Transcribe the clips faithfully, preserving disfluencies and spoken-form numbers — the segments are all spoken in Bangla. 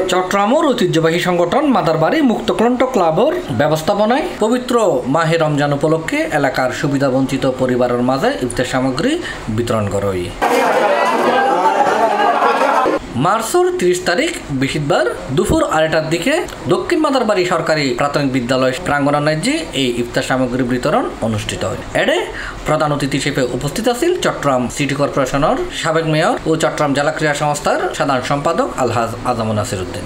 চট্টগ্রামের ঐতিহ্যবাহী সংগঠন মাদারবাড়ি মুক্তকণ্ঠ ক্লাবের ব্যবস্থাপনায় পবিত্র মাহে রমজান উপলক্ষে এলাকার সুবিধাবঞ্চিত পরিবারের মাঝে ইফতার সামগ্রী বিতরণ করা হয়। মার্চের ত্রিশ তারিখ বৃহস্পতিবার দুপুর আড়াইটার দিকে দক্ষিণ মাদারবাড়ি সরকারি প্রাথমিক বিদ্যালয় প্রাঙ্গণে এই ইফতার সামগ্রী বিতরণ অনুষ্ঠিত হয়। এডে প্রধান অতিথি হিসেবে উপস্থিত আছেন চট্টগ্রাম সিটি কর্পোরেশনের সাবেক মেয়র ও চট্টগ্রাম জেলা ক্রীড়া সংস্থার সাধারণ সম্পাদক আলহাজ আজম নাসির উদ্দিন।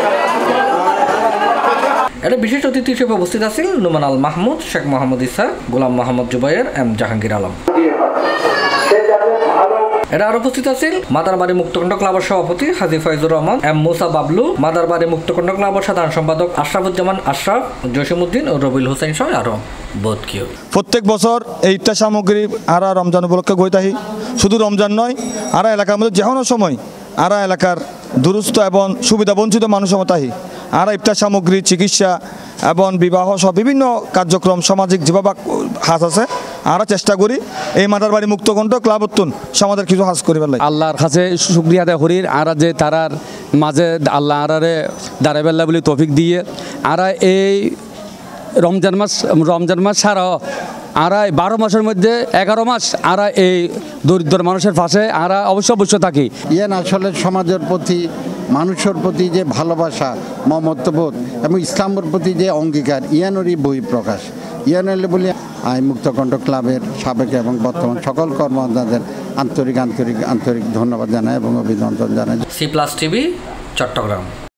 এর বিশেষ অতিথি হিসেবে উপস্থিত আছেন নুমান আল মাহমুদ, শেখ মোহাম্মদ ইসা, গোলাম মোহাম্মদ জুবাইর, এম জাহাঙ্গীর আলম। এরা আর উপস্থিত আছেন মাদারবাড়ি মুক্তকণ্ঠ ক্লাবের সভাপতি হাজী ফয়জুর রহমান, এম মুসা বাবলু, মাদারবাড়ি মুক্তকণ্ঠ ক্লাবের সাধারণ সম্পাদক আশরাফুজ্জামান আশরাফ, জসিমউদ্দিন ও রবিউল হোসেন সহ আরো বহুত কেউ। প্রত্যেক বছর এই ইফতার সামগ্রী আরা রমজান উপলক্ষে গই থাকি। শুধু রমজান নয়, আরা এলাকার মধ্যে যে কোনো সময় আরা এলাকার দুরস্থ এবং সুবিধা বঞ্চিত মানুষের মতো আহি আরা ইফতার সামগ্রী, চিকিৎসা এবং বিবাহ সহ বিভিন্ন কার্যক্রম সামাজিক যেভাবে হাত আছে আমরা চেষ্টা করি এই মাদারবাড়ি মুক্তকণ্ঠ ক্লাব উত্তন সমাজের কিছু হাজ করি পেলাই। আল্লাহর কাছে শুকরিয়া আদায় করি আরা যে তারার মাঝে আল্লাহ আরারে দাঁড়াই বেল্লা বলে তৌফিক দিয়ে আরা এই রমজান মাস রমজান মাস ছাড়া আরা বারো মাসের মধ্যে এগারো মাস আরা এই দরিদ্র মানুষের পাশে আরা অবশ্য অবশ্য থাকি। ইয়ান আসলে সমাজের প্রতি, মানুষের প্রতি যে ভালোবাসা, মমত্ববোধ এবং ইসলামের প্রতি যে অঙ্গীকার ইয়ানেরই বহিঃপ্রকাশ। ইয়ানেলে বলি আই মুক্তকণ্ঠ ক্লাবের সাবেক এবং বর্তমান সকল কর্মকর্তাদের আন্তরিক আন্তরিক আন্তরিক ধন্যবাদ জানাই এবং অভিনন্দন জানাই। C plus TV, Chittagong.